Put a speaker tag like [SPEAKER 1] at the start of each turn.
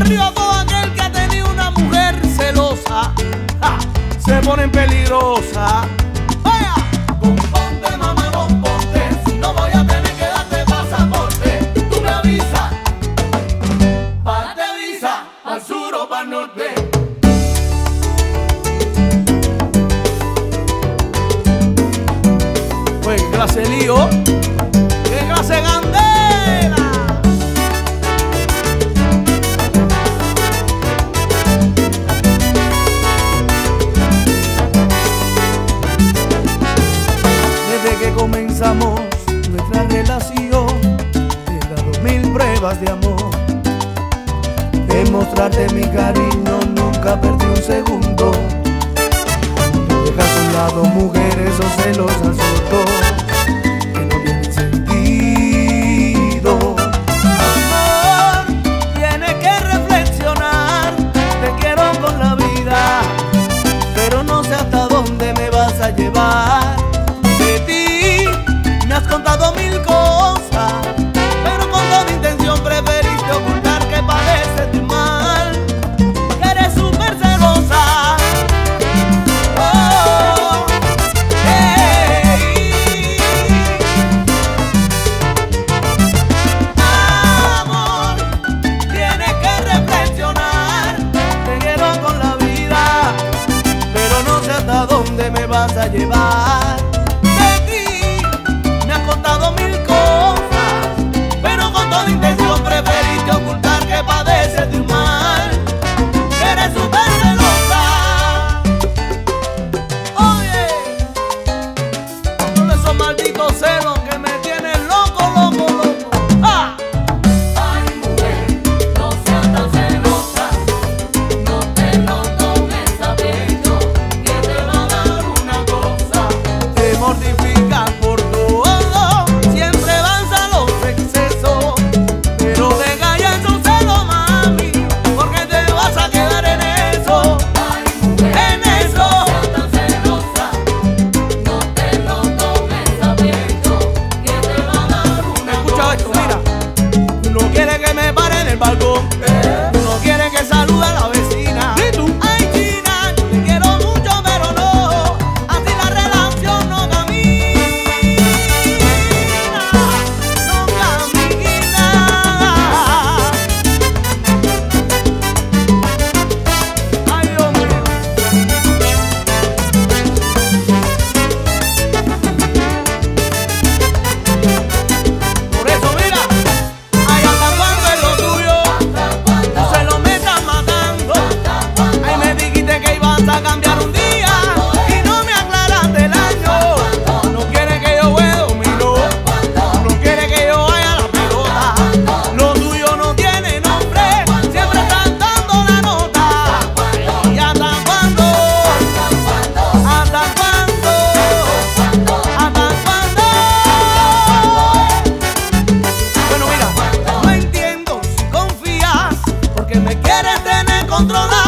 [SPEAKER 1] arriba todo aquel que ha tenido una mujer celosa. ¡Ja! Se pone peligrosa. ¡Vaya! Componte, mamá, componte. Si no voy a tener que darte pasaporte, tú me avisas. Parte visa, al sur o para el norte. Pues qué clase de lío, qué clase de candela. Desde que comenzamos nuestra relación, te he dado 1000 pruebas de amor. Demostrarte mi cariño, nunca perdí un segundo. Dejas a un lado mujeres o celosas otros que no tienen sentido. Amor, tienes que reflexionar. Te quiero con la vida, pero no sé hasta dónde me vas a llevar. De ti me has contado 1000 cosas, pero con toda intención preferiste ocultar que padeces de mal, que eres súper celosa. Oh, hey. Amor, tienes que reflexionar. Te quiero con la vida, pero no sé hasta dónde me vas a llevar. Preferiste ocultar que padeces de un mal, que eres súper celosa. Oye, son esos malditos celos que me tienen loco, loco, loco. ¡Ah!
[SPEAKER 2] Ay, mujer, no seas tan celosa, no te lo tomes a pecho, que te va a dar una cosa.
[SPEAKER 1] Te mortificas por todo, siempre avanzan los excesos. Pero deja ya esos celos, mami, porque te vas a quedar en eso.
[SPEAKER 2] Ay, mujer,
[SPEAKER 1] en eso.
[SPEAKER 2] no seas tan celosa, no te lo tomes a pecho, que te va a dar una
[SPEAKER 1] Escucha
[SPEAKER 2] cosa.
[SPEAKER 1] esto, mira. Tú no quieres que me pare en el balcón, tú no quieres que salude a la vecina. ¿Y tú? Ay, China, yo te quiero mucho, pero no, así la relación no camina, no camina. Ay, Dios mío. Por eso, mira, ay, hasta cuando es lo tuyo, no se lo metas matando. Ay, me dijiste que ibas a cambiar un día y no me aclaraste el año. No quieres que yo juegue dominó, no quieres que yo vaya a la pelota. Lo tuyo no tiene nombre, siempre están dando la nota. ¿Y hasta cuándo? ¿Hasta cuándo? ¿Hasta cuándo? Bueno, mira, no entiendo si confías porque me quieres tener controlado.